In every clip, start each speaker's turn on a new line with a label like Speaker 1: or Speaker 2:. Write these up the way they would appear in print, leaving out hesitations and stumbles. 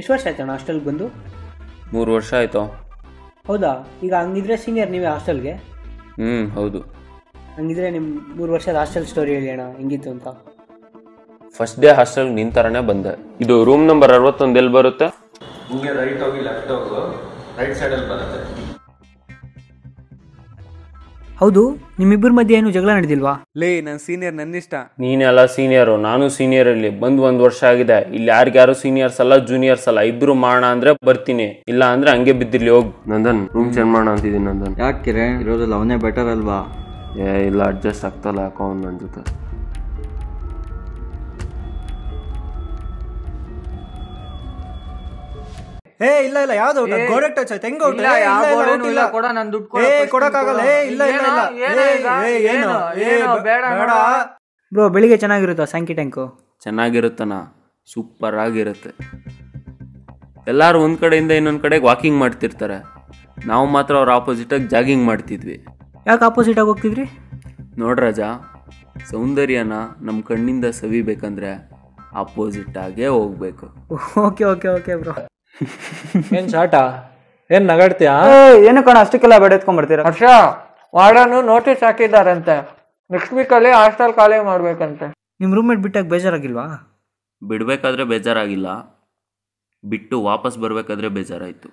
Speaker 1: ಎಷ್ಟು ವರ್ಷ ಆಯ್ತಣ್ಣ ಹಾಸ್ಟೆಲ್ಗೆ ಬಂದು?
Speaker 2: 3 ವರ್ಷ ಆಯಿತು.
Speaker 1: ಹೌದಾ? ಈಗ ಹಂಗಿದ್ರೆ ಸೀನಿಯರ್ ನೀವೇ ಹಾಸ್ಟೆಲ್ಗೆ?
Speaker 2: ಹೌದು.
Speaker 1: ಹಂಗಿದ್ರೆ ನಿಮ್ಮ 3 ವರ್ಷದ ಹಾಸ್ಟೆಲ್ ಸ್ಟೋರಿ ಹೇಳಿ ಅಣ್ಣ, ಹೆಂಗಿತ್ತು ಅಂತ.
Speaker 2: ಫಸ್ಟ್ ಡೇ ಹಾಸ್ಟೆಲ್ ನಿನ್ನ ಥರನೇ ಬಂದೆ. ಇದು ರೂಮ್ ನಂಬರ್ 61 ಎಲ್ಲಿ ಬರುತ್ತೆ?
Speaker 3: ಹಿಂಗೆ ರೈಟ್ ಹೋಗಿ ಲೆಫ್ಟ್ ಹೋಗು, ರೈಟ್ ಸೈಡಲ್ಲಿ ಬರುತ್ತೆ.
Speaker 1: ಹೌದು, ನಿಮ್ಮಿಬ್ಬರ ಮಧ್ಯೆ ಏನು ಜಗಳ ನಡೆದಿಲ್ವಾ?
Speaker 4: ಲೇ, ನನ್ನ ಸೀನಿಯರ್ ನನ್ನಿಷ್ಟ.
Speaker 2: ನೀನೆಲ್ಲ ಸೀನಿಯರು, ನಾನು ಸೀನಿಯರ್. ಇಲ್ಲಿ ಬಂದು 1 ವರ್ಷ ಆಗಿದೆ. ಇಲ್ಲಿ ಯಾರಿಗ್ಯಾರು ಸೀನಿಯರ್ಸ್ ಅಲ್ಲ, ಜೂನಿಯರ್ಸ್ ಅಲ್ಲ. ಇಬ್ರು ಮಾಡೋಣ ಅಂದ್ರೆ ಬರ್ತೀನಿ, ಇಲ್ಲ ಅಂದ್ರೆ ಹಂಗೆ ಬಿದ್ದಿರ್ಲಿ. ಹೋಗಿ ನಂದನ್, ರೂಮ್ ಚೇಂಜ್ ಮಾಡೋಣ ಅಂತಿದ್ದೀನಿ. ನಂದನ್
Speaker 5: ಯಾಕೆ ಕಿರಣ್, ಇರೋದ್ರಲ್ಲಿ ಅವನೇ ಬೆಟರ್ ಅಲ್ವಾ?
Speaker 2: ಇಲ್ಲ, ಅಡ್ಜಸ್ಟ್ ಆಗ್ತಲ್ಲ ಯಾಕೋ ಅವ್ನು ನನ್ನ ಜೊತೆ.
Speaker 4: ಇಲ್ಲ ಯಾವ್ದು ಗೋಡೆ ಟಚ್ ಆಯ್ತು? ಹೆಂಗ ಕೊಡಕ್ಕಾಗಲ್ಲ.
Speaker 1: ಬ್ರೋ, ಬೆಳಿಗ್ಗೆ ಚೆನ್ನಾಗಿರುತ್ತಾ ಸ್ಯಾಂಕಿ ಟ್ಯಾಂಕು?
Speaker 2: ಚೆನ್ನಾಗಿರುತ್ತಣ್ಣ, ಸೂಪರ್ ಆಗಿರುತ್ತೆ. ಎಲ್ಲರೂ ಒಂದು ಕಡೆಯಿಂದ ಇನ್ನೊಂದು ಕಡೆಗೆ ವಾಕಿಂಗ್ ಮಾಡ್ತಿರ್ತಾರೆ. ನಾವು ಮಾತ್ರ ಅವ್ರ ಆಪೋಸಿಟಾಗಿ ಜಾಗಿಂಗ್ ಮಾಡ್ತಿದ್ವಿ.
Speaker 1: ಯಾಕೆ ಆಪೋಸಿಟಾಗಿ ಹೋಗ್ತಿದ್ರಿ?
Speaker 2: ನೋಡ್ರಾಜ, ಸೌಂದರ್ಯನ ನಮ್ಮ ಕಣ್ಣಿಂದ ಸವಿಬೇಕಂದ್ರೆ ಆಪೋಸಿಟಾಗೇ ಹೋಗ್ಬೇಕು.
Speaker 1: Okay okay okay bro.
Speaker 4: ಏನ್ ಶಾಟ, ಏನ್ ನಗಾಡ್ತೀಯಾ?
Speaker 5: ಏನು ಕಣ, ಅಷ್ಟಕ್ಕೆಲ್ಲ ಬೇಡ ಎತ್ಕೊಂಡ್ಬರ್ತೀರಾ?
Speaker 4: ಹರ್ಷ, ವಾರ್ಡನು ನೋಟಿಸ್ ಹಾಕಿದ್ದಾರಂತೆ, ನೆಕ್ಸ್ಟ್ ವೀಕಲ್ಲಿ ಹಾಸ್ಟೆಲ್ ಖಾಲಿ ಮಾಡ್ಬೇಕಂತೆ.
Speaker 1: ನಿಮ್ಮ ರೂಮ್ಮೇಟ್ ಬಿಟ್ಟಾಗ ಬೇಜಾರಾಗಿಲ್ವಾ?
Speaker 2: ಬಿಡಬೇಕಾದ್ರೆ ಬೇಜಾರಾಗಿಲ್ಲ, ಬಿಟ್ಟು ವಾಪಸ್ ಬರಬೇಕಾದ್ರೆ ಬೇಜಾರಾಯಿತು.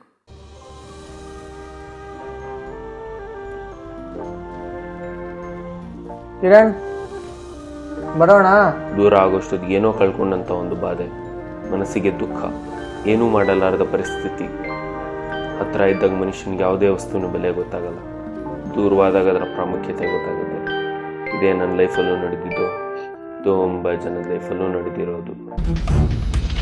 Speaker 4: ಕಿರಣ್, ಬರೋಣ.
Speaker 2: ದೂರ ಆಗೋಷ್ಟೊತ್ತಿಗೆ ಏನೋ ಕಳ್ಕೊಂಡಂಥ ಒಂದು ಬಾಧೆ, ಮನಸ್ಸಿಗೆ ದುಃಖ, ಏನೂ ಮಾಡಲಾರದ ಪರಿಸ್ಥಿತಿ. ಹತ್ತಿರ ಇದ್ದಾಗ ಮನುಷ್ಯನಿಗೆ ಯಾವುದೇ ವಸ್ತುವಿನ ಬೆಲೆ ಗೊತ್ತಾಗಲ್ಲ, ದೂರವಾದಾಗ ಅದರ ಪ್ರಾಮುಖ್ಯತೆ ಗೊತ್ತಾಗುತ್ತೆ. ಇದೇ ನನ್ನ ಲೈಫಲ್ಲೂ ನಡೆದಿದ್ದು, ತುಂಬ ಜನದ ಲೈಫಲ್ಲೂ ನಡೆದಿರೋದು.